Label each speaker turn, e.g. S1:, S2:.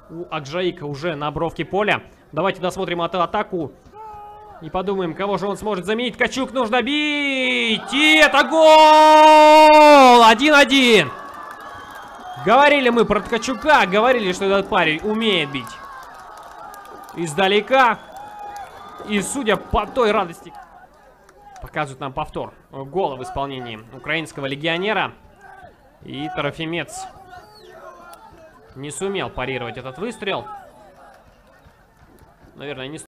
S1: у Акжаика уже на бровке поля. Давайте досмотрим эту атаку. И подумаем, кого же он сможет заменить. Ткачук нужно бить! И это гол! 1-1. Говорили мы про Ткачука. Говорили, что этот парень умеет бить издалека. И судя по той радости... Показывают нам повтор гола в исполнении украинского легионера. И Трофимец не сумел парировать этот выстрел. Наверное, не